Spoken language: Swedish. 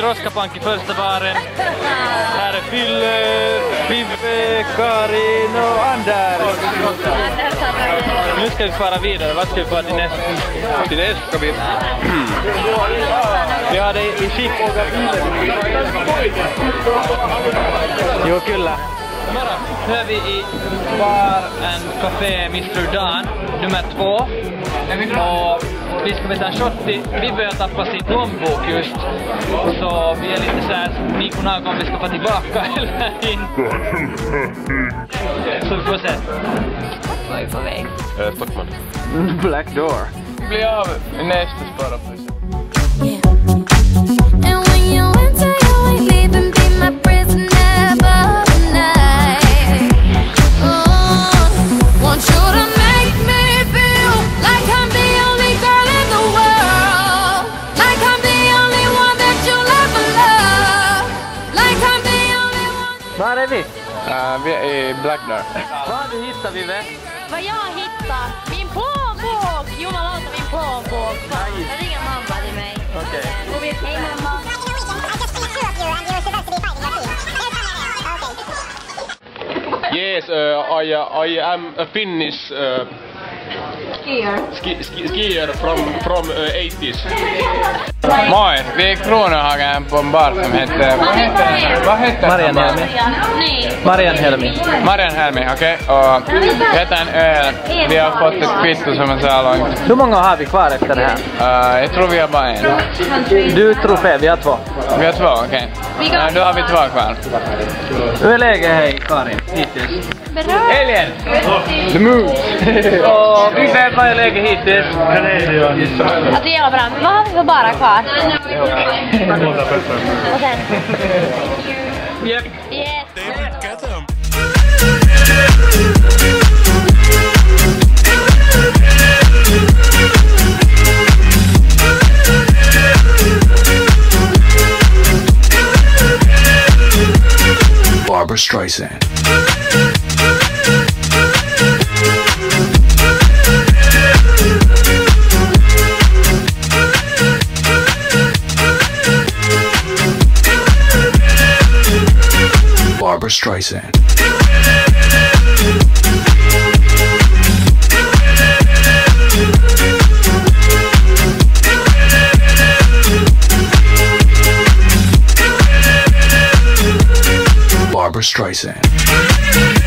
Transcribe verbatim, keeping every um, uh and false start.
Roskapank i första baren. Här är Fylle, Fibbe, Karin och Anders. Nu ska vi fara vidare. Vad ska vi fara till nästa? Till nästa ska vi... Vi har det i skick. Jo, kyllä. Nu är vi i Bar and Café mister Dan nummer två. Och vi ska vi ta en shot till. Vi börjar tappa sin plånbok just. Så vi är lite såhär nykunna om vi ska få tillbaka eller inte. Så vi får se. Vad är vi på väg? Äh, Stockman. Black door. Vi blir av nästa spara på sig. Var är vi? Uh, vi är i Black Door. Vad hittar vi väl? Vad jag hittar? Min plånbok! Jumalauta, min plånbok! Jag ringer mamma till mig. Okej. Och vi hej mamma. Yes, uh, I, uh, I am a Finnish uh, Skier. ski, ski, skier from, from uh, eighties. Moi, vi är i Kronohagen på en bar som heter... Vad heter den? Vad heter Marianhelmi. Nej. Marianhelmi. Marianhelmi, okej. Okay. Och vi heter en öl. Vi har fått ett kvitto som är så här långt. Hur många har vi kvar efter det här? Uh, jag tror vi har bara en. Du tror fel, vi har två. Vi har två, okej. Okay. Uh, då har vi två kvar. Hur är läget hej Karin hittills? Bra. Alien! The moon! Och vi vet vad är läget hittills? Att det är bra, men vad har vi för bara kvar? Och sen? Yep. Yes. Barbra Streisand. Barbra Streisand. Barbra Streisand.